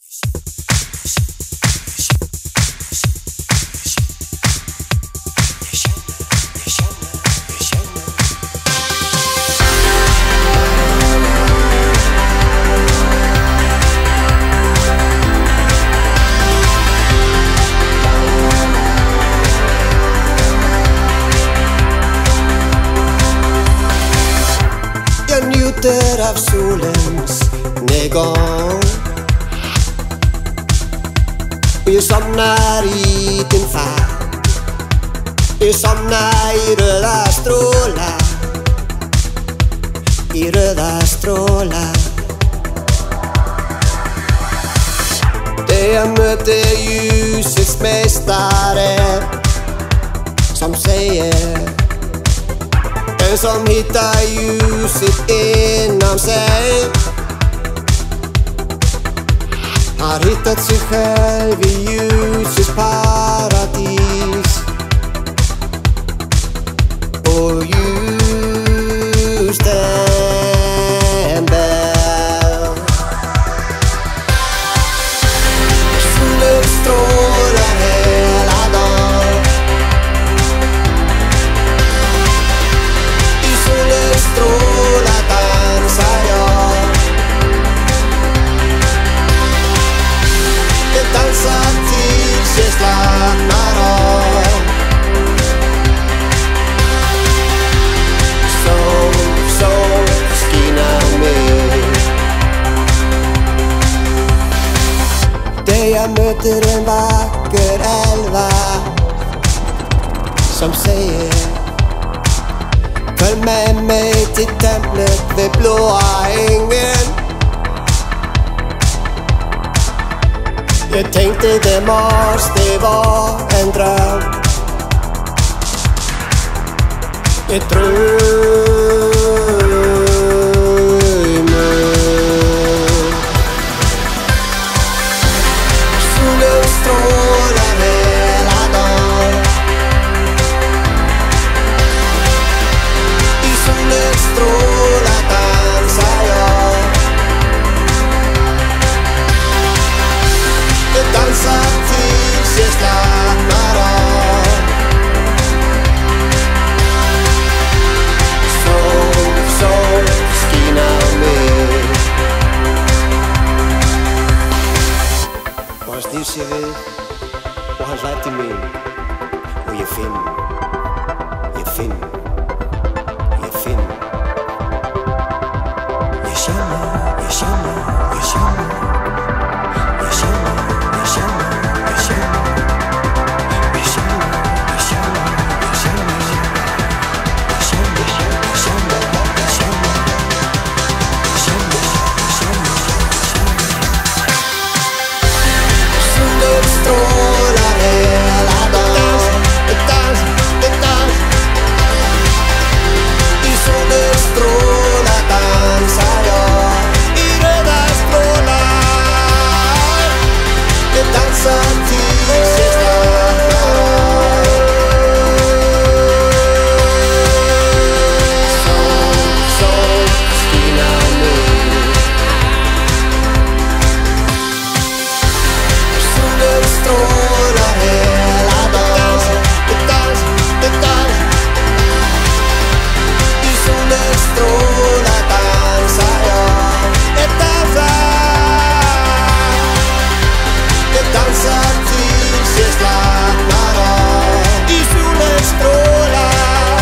Av solens nedgång, och jag somnar i din famn. Jag somnar i röda strålar, i röda strålar. Där jag möter ljusets mästare som säger: den som hittar ljuset inom sig har hittat sig själv i ljusets paradis. Och ljus den bär. Solen strålar hela dagen. Strålar dansar jag. Jag dansar tills jag slappnar av. Så skinnar mig. Där jag möter en vacker älva som säger: följ med mig till templet vid blåa ängen. Jag tänkte det måste vara en dröm. Ett drömmer. Solen strålar hela dagen. Solens strålar dansar jag. Jag dansar tills jag slappnar av. Så skinnar mig. Og hans liv ser ved, og han lejt i mig. Og jeg finder. Strålar hela dagen. Dans. I solens strålar dansar jag. I röda strålar. Jag dansar tills jag slappnar av. Så skinnar mig. Solen strålar hela dagen. Dans. I solens strålar dansar jag. Jag dansar tills jag slappnar av. I solens strålar.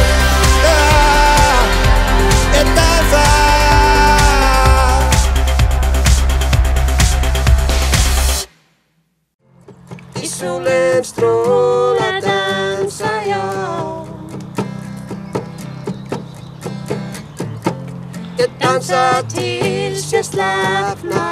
Jag dansar. I solens strålar dansar jag. Jag dansar tills jag slappnar